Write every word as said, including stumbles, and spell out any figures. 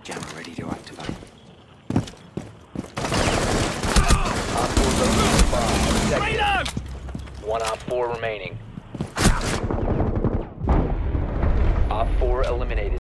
Jammer ready to activate. Op four located the bomb. Protect it. Reload! One Op four remaining. Op four eliminated.